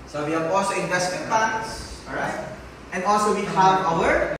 So we have also investment funds, alright? And also we have our